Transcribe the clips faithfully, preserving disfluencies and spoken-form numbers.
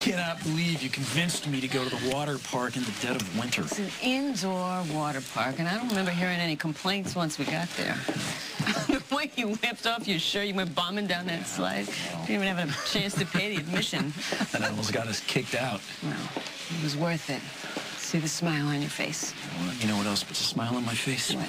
cannot believe you convinced me to go to the water park in the dead of winter. It's an indoor water park, and I don't remember hearing any complaints once we got there. The way you whipped off your shirt, you went bombing down that slide. You didn't even have a chance to pay the admission. That almost got us kicked out. Well, it was worth it. See the smile on your face. Well, you know what else puts a smile on my face? What?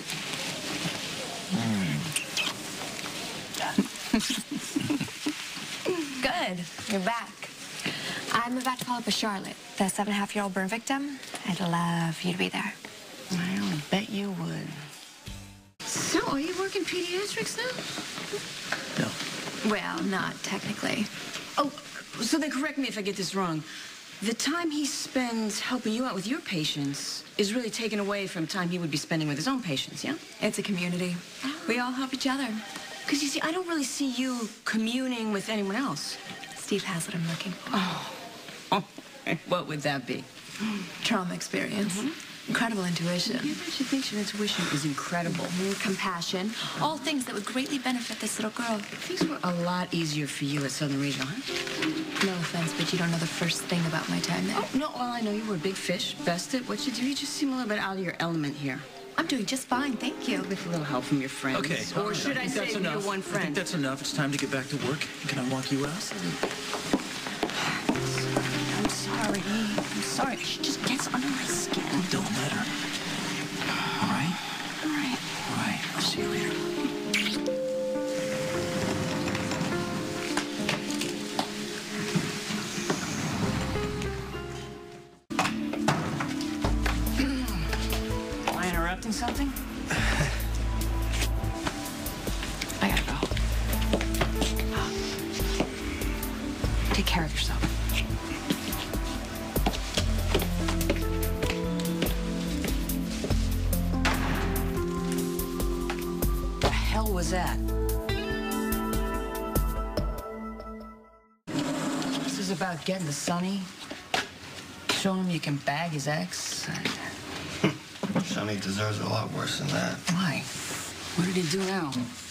Mm. Good. You're back. I'm about to follow up with Charlotte, the seven-and-a-half-year-old burn victim. I'd love you to be there. Well, I bet you would. So, are you working pediatrics now? No. Well, not technically. Oh, so then correct me if I get this wrong. The time he spends helping you out with your patients is really taken away from time he would be spending with his own patients, yeah? It's a community. We all help each other. Because, you see, I don't really see you communing with anyone else. Steve has what I'm looking for. Oh. Oh. What would that be? Trauma experience. Mm-hmm. Incredible intuition. Yeah, but she thinks your intuition is incredible. Mm, compassion. All things that would greatly benefit this little girl. Things were a lot easier for you at Southern Regional, huh? No offense, but you don't know the first thing about my time there. Oh, no, well, I know you were a big fish, best at what you do. You just seem a little bit out of your element here. I'm doing just fine, thank you. With a little help from your friends. Okay. Or should I, I say your one friend? I think that's enough. It's time to get back to work. Can I walk you out? I'm sorry. I'm sorry. She just gets under my skin. Don't let her. All right? All right. All right. I'll see you later. Am I interrupting something? I gotta go. Take care of yourself. The hell was that? This is about getting to Sonny, showing him you can bag his ex. Sonny deserves a lot worse than that. Why? What did he do now?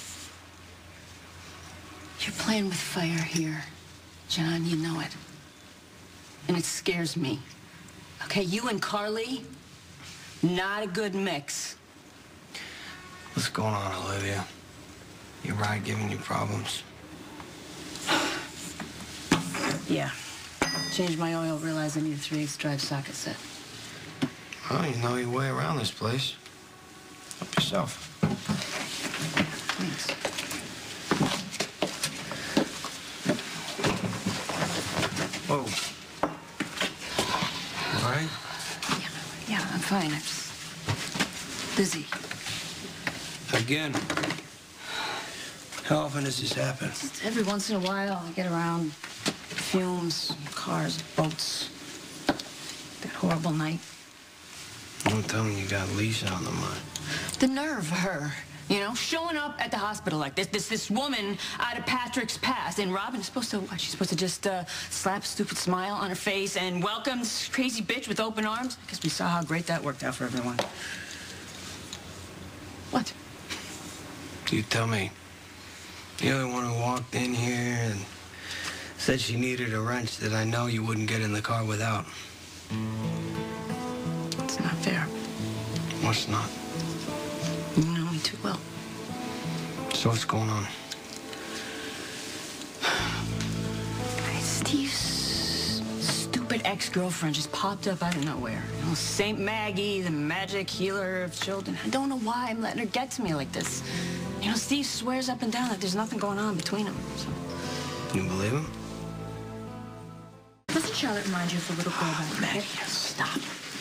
You're playing with fire here, John, you know it. And it scares me. Okay, you and Carly, not a good mix. What's going on, Olivia? Your ride giving you problems? Yeah. Changed my oil, realized I need a three eighths drive socket set. Well, you know your way around this place. Help yourself. Thanks. Whoa. All right? Yeah, yeah, I'm fine. I'm just busy. Again. How often does this happen? Just every once in a while, I get around fumes, cars, boats. That horrible night. Don't tell me you got Lisa on the mind. The nerve of her, you know, showing up at the hospital like this, this, this woman out of Patrick's past. And Robin is supposed to, what, she's supposed to just uh, slap a stupid smile on her face and welcome this crazy bitch with open arms? I guess we saw how great that worked out for everyone. What? You tell me. The other one who walked in here and said she needed a wrench that I know you wouldn't get in the car without. It's not fair. What's not? You know me too well. So what's going on? Steve's stupid ex-girlfriend just popped up out of nowhere. You know, Saint Maggie, the magic healer of children. I don't know why I'm letting her get to me like this. You know, Steve swears up and down that there's nothing going on between them. So. You believe him? Doesn't Charlotte remind you of the little girl back Maggie, there? stop.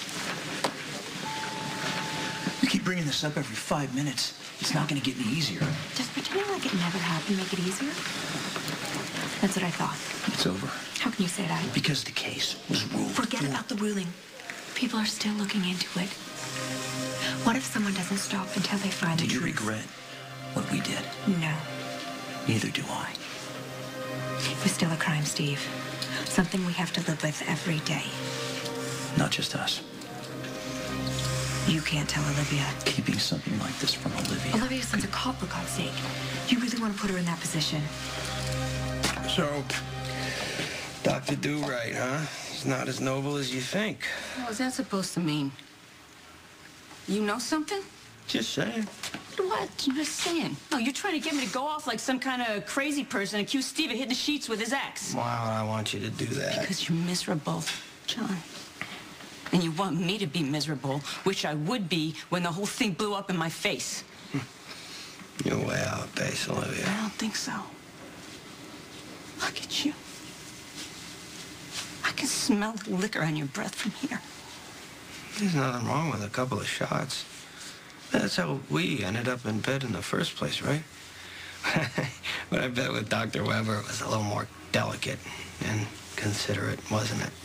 You keep bringing this up every five minutes. It's not going to get any easier. Just pretending like it never happened make it easier? That's what I thought. It's over. How can you say that? Because the case was ruled. Forget through. about the ruling. People are still looking into it. What if someone doesn't stop until they find the Do you truth? regret what we did? No. Neither do I. It was still a crime, Steve. Something we have to live with every day. Not just us. You can't tell Olivia. Keeping something like this from Olivia. Olivia's son's a cop, for God's sake. You really want to put her in that position? So, Doctor Do Right, huh? He's not as noble as you think. What was that supposed to mean? You know something? Just saying. What? I'm just saying. No, you're trying to get me to go off like some kind of crazy person and accuse Steve of hitting the sheets with his ex. Why would I want you to do that? Because you're miserable, John. And you want me to be miserable, which I would be when the whole thing blew up in my face. You're way out of base, Olivia. I don't think so. Look at you. I can smell the liquor on your breath from here. There's nothing wrong with a couple of shots. That's how we ended up in bed in the first place, right? But I bet with Doctor Weber it was a little more delicate and considerate, wasn't it?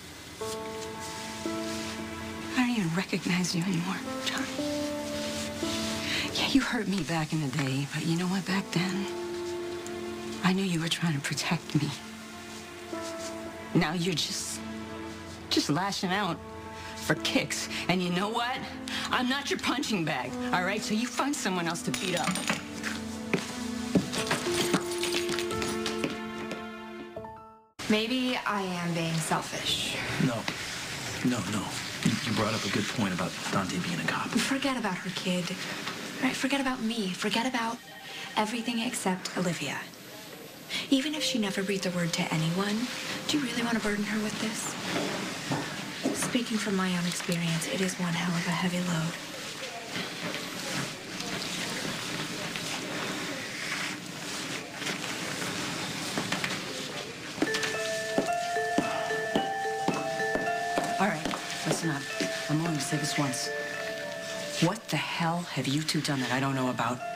I don't even recognize you anymore, John. Yeah, you hurt me back in the day, but you know what, back then, I knew you were trying to protect me. Now you're just, just lashing out for kicks. And you know what? I'm not your punching bag, all right? So you find someone else to beat up. Maybe I am being selfish. No. No, no. You, you brought up a good point about Dante being a cop. Forget about her, kid. Right? Forget about me. Forget about everything except Olivia. Even if she never breathed a word to anyone, do you really want to burden her with this? Speaking from my own experience, it is one hell of a heavy load. All right, listen up. I'm only going to say this once. What the hell have you two done that I don't know about?